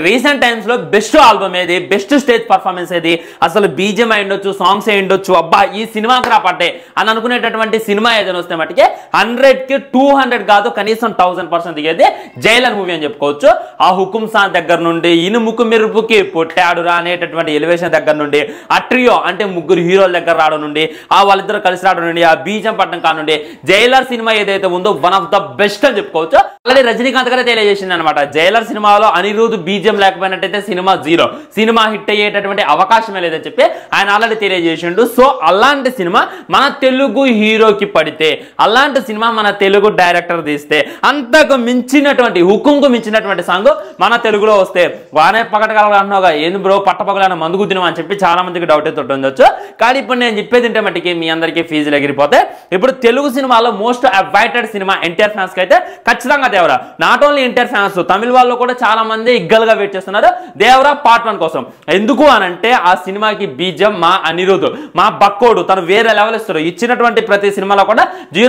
Recent times లో best album ఏది, best stage performance ఏది, అసలు బీజిఎం అయి ఉండొచ్చు, సాంగ్స్ అయి ఉండొచ్చు, అబ్బా ఈ సినిమాకి రాపట్టే అని అనుకునేటటువంటి సినిమా ఏదైనా వస్తే మటుకే 100కి 200 కాదు కనీసం 1000% దిగేది జైలర్ మూవీ అని చెప్పుకోవచ్చు. ఆ హుకుం సాంగ్ దగ్గర నుండి ఇనుముకు మెరుపుకి పొట్టాడురా అనేటటువంటి ఎలివేషన్ దగ్గర నుండి, ఆ ట్రియో అంటే ముగ్గురు హీరోల దగ్గర రావడం నుండి, ఆ వాళ్ళిద్దరు కలిసి రావడం నుండి, ఆ బీజం పట్టడం కానుండి, జైలర్ సినిమా ఏదైతే ఉందో వన్ ఆఫ్ ద బెస్ట్ అని చెప్పుకోవచ్చు. అలాగే రజనీకాంత్ గారే తెలియజేసింది అనమాట, జైలర్ సినిమాలో అనిరుద్ బీజం లేకపోయినట్టయితే సినిమా జీరో, సినిమా హిట్ అయ్యేటటువంటి అవకాశమే లేదని చెప్పి ఆయన ఆల్రెడీ తెలియజేసిండు. సో అలాంటి సినిమా మన తెలుగు హీరోకి పడితే, అలాంటి సినిమా మన తెలుగు డైరెక్టర్ తీస్తే, అంతకు మించినటువంటి హుకుంకు మించినటువంటి సాంగ్ మన తెలుగులో వస్తే వానే పగటగలగా ఏంది బ్రో పట్టపగలైన మందుకు తినమా అని చెప్పి చాలా మందికి డౌట్ అయితే ఉండొచ్చు. కానీ ఇప్పుడు నేను చెప్పేది ఏంటంటే మట్టికి మీ అందరికీ ఫీజులు ఎగిరిపోతే, ఇప్పుడు తెలుగు సినిమాలో మోస్ట్ అవైటెడ్ సినిమా ఎన్టీఆర్ ఫ్యాన్స్ కి అయితే ఖచ్చితంగా Devara. Not only NTR fans, Tamil వాళ్ళు కూడా చాలా మంది ఇగ్గలుగా వెయిట్ చేస్తున్నారు దేవరా పార్ట్ 1 కోసం. ఎందుకు అనంటే ఆ సినిమాకి బీజం మా అనిరుద్, మా బక్కోడు తను వేరే లెవెల్ ఇస్తారు. ఇచ్చినటువంటి ప్రతి సినిమాలో కూడా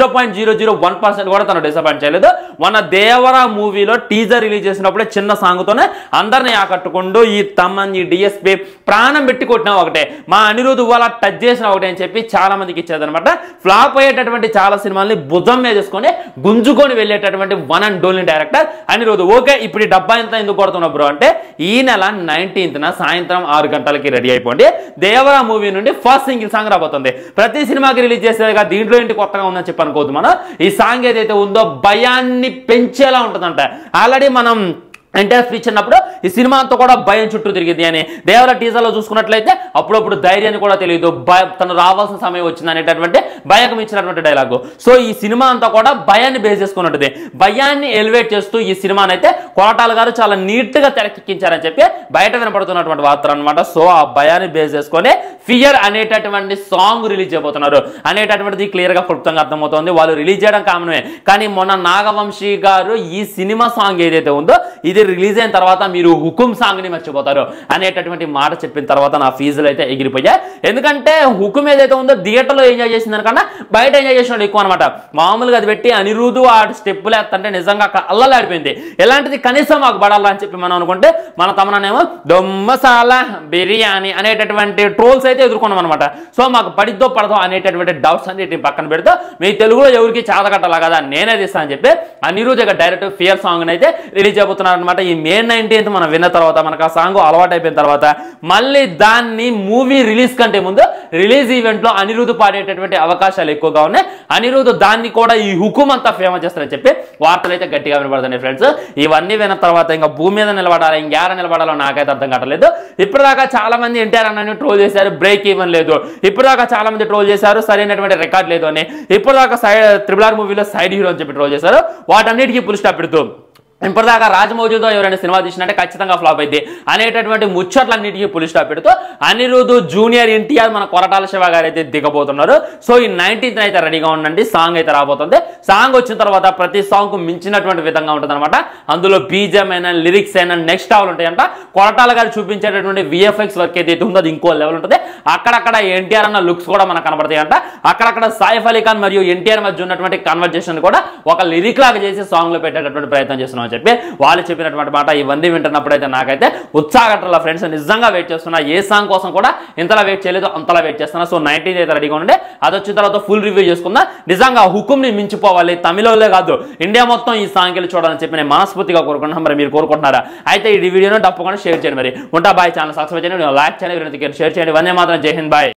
0.001% కూడా తను డిసప్పాయింట్ చేయలేదు. మన దేవరా మూవీలో టీజర్ రిలీజ్ చేసినప్పుడే చిన్న సాంగ్ తోనే అందరిని ఆకట్టుకుంటూ ఈ తమ్మన్ ఈ డిఎస్పీ ప్రాణం పెట్టి కొట్టినా ఒకటే, మా అనిరుద్ వాళ్ళ టచ్ చేసిన ఒకటే అని చెప్పి చాలా మందికి ఇచ్చేదనమాట. ఫ్లాప్ అయ్యేటటువంటి చాలా సినిమాల్ని భుజం మీద చేసుకొని గుంజుకొని వెళ్ళేటటువంటి one and only director Anirudh. Okay, ఇప్పుడు ఈ డబ్బా ఎంత ఎందుకు కొడుతున్నా బ్రో అంటే, ఈ నెల 19న సాయంత్రం 6 గంటలకి రెడీ అయిపోండి. దేవరా మూవీ నుండి ఫస్ట్ సింగిల్ సాంగ్ రాబోతుంది. ప్రతి సినిమాకి రిలీజ్ చేసేదిగా దీంట్లో ఏంటి కొత్తగా ఉందని చెప్పి అనుకోవద్దు. మనం ఈ సాంగ్ ఏదైతే ఉందో భయాన్ని పెంచేలా ఉంటుందంట. ఆల్రెడీ మనం ఎన్టీఆర్ స్పీచ్ అన్నప్పుడు ఈ సినిమా అంతా కూడా భయం చుట్టూ తిరిగింది అని, దేవరా టీజర్లో చూసుకున్నట్లయితే అప్పుడప్పుడు ధైర్యాన్ని కూడా తెలియదు, తను రావాల్సిన సమయం వచ్చింది అనేటటువంటి భయం ఇచ్చినటువంటి డైలాగు. సో ఈ సినిమా అంతా కూడా భయాన్ని బేస్ చేసుకున్నట్టుది. భయాన్ని ఎలివేట్ చేస్తూ ఈ సినిమాని అయితే కొరటాల గారు చాలా నీట్ గా తెరకెక్కించారని చెప్పి బయట వినపడుతున్నటువంటి వార్తలు అనమాట. సో ఆ భయాన్ని బేస్ చేసుకొని ఫియర్ అనేటటువంటి సాంగ్ రిలీజ్ చేయబోతున్నారు అనేటటువంటిది క్లియర్ గా క్లుప్తంగా అర్థమవుతుంది. వాళ్ళు రిలీజ్ చేయడం కామనే, కానీ మొన్న నాగవంశీ గారు ఈ సినిమా సాంగ్ ఏదైతే ఉందో ఇది రిలీజ్ అయిన తర్వాత మీరు హుకుం సాంగ్ ని మర్చిపోతారు అనేటటువంటి మాట చెప్పిన తర్వాత నా ఫీజులు అయితే ఎగిరిపోయాయి. ఎందుకంటే హుకుం ఏదైతే ఉందో థియేటర్లో ఎంజాయ్ చేసిన దానికన్నా బయట ఎంజాయ్ చేసిన ఎక్కువ అనమాట. మామూలుగా అది పెట్టి అనిరుద్ ఆ స్టెప్పులు వేస్తుంటే నిజంగా అల్లలాడిపోయింది. ఎలాంటిది కనీసం మాకు పడాలా అని చెప్పి మనం అనుకుంటే, మన తమనేమో దొమ్మసాలా బిర్యానీ అనేటటువంటి ట్రోల్స్ అయితే ఎదుర్కొన్నాం అనమాట. సో మాకు పడిద్దో పడదో అనేటటువంటి డౌట్స్ అన్నిటిని పక్కన పెడితే, మీ తెలుగులో ఎవరికి చాదగట్టాలా కదా నేనే తీస్తా అని చెప్పి అనిరుద్ డైరెక్ట్ ఫియర్ సాంగ్ అయితే రిలీజ్ అయిపోతున్నారు అనమాట. ఈ మే 19th మనం విన్న తర్వాత, మనకు ఆ సాంగ్ అలవాటు అయిపోయిన తర్వాత, మళ్ళీ దాన్ని మూవీ రిలీజ్ కంటే ముందు రిలీజ్ ఈవెంట్ లో అనిరుద్ పాడేటటువంటి అవకాశాలు ఎక్కువగా ఉన్నాయి. అనిరుద్ దాన్ని కూడా ఈ హుకుం అంతా ఫేమస్ చేస్తారని చెప్పి వార్తలు అయితే గట్టిగా వినపడుతున్నాయి ఫ్రెండ్స్. ఇవన్నీ విన్న తర్వాత ఇంకా భూమి మీద నిలబడాలి, ఇంకేర నిలబడాలో నాకైతే అర్థం కావట్లేదు. ఇప్పటిదాకా చాలా మంది ఎన్టీఆర్ అన్నని ట్రోల్ చేశారు, బ్రేక్ ఈవెన్ లేదు. ఇప్పటిదాకా చాలా మంది ట్రోల్ చేశారు, సరైనటువంటి రికార్డ్ లేదు అని. ఇప్పటిదాకా RRR మూవీలో సైడ్ హీరో అని చెప్పి ట్రోల్ చేశారు. వాటన్నిటికీ పుల్ స్టాప్ పెడుతూ ఇప్పటిదాకా రాజమౌళితో ఎవరైనా సినిమా తీసినట్టే ఖచ్చితంగా ఫ్లాప్ అయితే అనేటటువంటి ముచ్చట్లన్నిటికీ పులి స్టాప్ పెడుతూ అనిరుద్ జూనియర్ ఎన్టీఆర్ మన కొరటాల శివ గారు అయితే దిగబోతున్నారు. సో ఈ 19th అయితే రెడీగా ఉండండి, సాంగ్ అయితే రాబోతుంది. సాంగ్ వచ్చిన తర్వాత ప్రతి సాంగ్ కు మించినటువంటి విధంగా ఉంటుంది అనమాట. అందులో బీజం అయినా లిరిక్స్ అయినా నెక్స్ట్ లెవెల్ ఉంటాయంట. కొరటాల గారు చూపించేటటువంటి విఎఫ్ఎక్స్ వర్క్ ఏదైతే ఉందో అది ఇంకో లెవెల్ ఉంటుంది. అక్కడక్కడ ఎన్టీఆర్ అన్న లుక్స్ కూడా మనకు కనబడతాయి అంట. అక్కడక్కడ సైఫ్ అలీ ఖాన్ మరియు ఎన్టీఆర్ మధ్య ఉన్నటువంటి కన్వర్జేషన్ కూడా ఒక లిరిక్ లాగా చేసి సాంగ్ లో పెట్టేటటువంటి ప్రయత్నం చేస్తున్నాం అని చెప్పి వాళ్ళు చెప్పినటువంటి మాట. ఇవన్నీ వింటున్నప్పుడు అయితే నాకైతే ఉత్సాహగట్ల ఫ్రెండ్స్, నిజంగా వెయిట్ చేస్తున్నా. ఏ సాంగ్ కోసం కూడా ఇంతలా వెయిట్ చేయలేదు, అంతలా వెయిట్ చేస్తున్నా. సో 19th అయితే రెడీగా ఉండే, అది వచ్చిన తర్వాత ఫుల్ రివ్యూ చేసుకుందా. నిజంగా హుకుం ని మించిపోవాలి, తమిళోలే కాదు ఇండియా మొత్తం ఈ సాంగ్ వెళ్ళి చూడాలని చెప్పి నేను మనస్ఫూర్తిగా కోరుకుంటున్నాను. మరి మీరు కోరుకుంటున్నారా? అయితే ఈ వీడియోను తప్పకుండా షేర్ చేయండి. మరి ఉంటా బాయ్. ఛానల్ సబ్స్క్రైబ్ చేయండి, లైక్ చేయండి, షేర్ చేయండి. ఇవన్నీ మాత్రం జై హింద్, బాయ్.